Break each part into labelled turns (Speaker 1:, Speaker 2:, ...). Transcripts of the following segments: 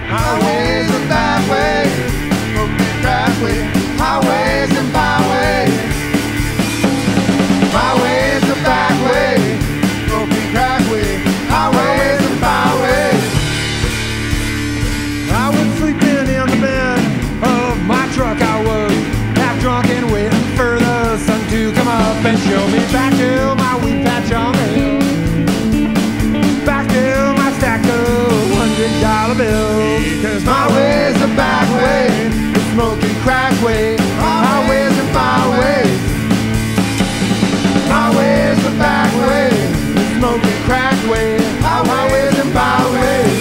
Speaker 1: Highways and byways, smoking crack way. Highways and byways, my way's the back way, smoking crack way. Highways and byways.
Speaker 2: I was sleeping in the bed of my truck. I was half drunk and waiting for the sun to come up and show me back to my weed patch on the hill, back to my stack of $100 bills.
Speaker 1: Because my way's the back way, the smoking crack way. Highways and byways, my way's the back way, the smoking crack way. Highways and byways.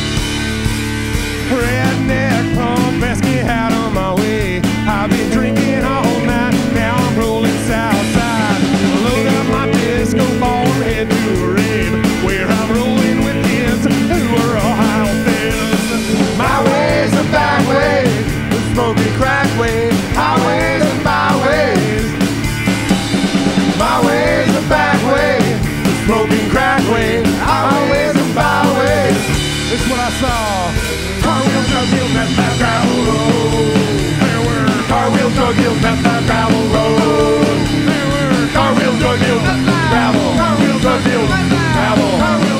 Speaker 2: Redneck pump pesky out on my way. I've been drinking all night, now I'm rolling south side. Load up my disco ball and head to a rave, where I'm rolling with kids who are Ohio fans.
Speaker 1: My way's the back way, the smoking crack way. Highways and byways, my way's the back way, the smoking crack way. Highways and byways.
Speaker 2: It's what I saw. Car wheels, drug deals, Methlab, gravel road. There were
Speaker 1: Car wheels, drug deals, Methlab, gravel road.
Speaker 2: There were
Speaker 1: Car wheels, drug deals, gravel. Car wheels, drug deals, gravel.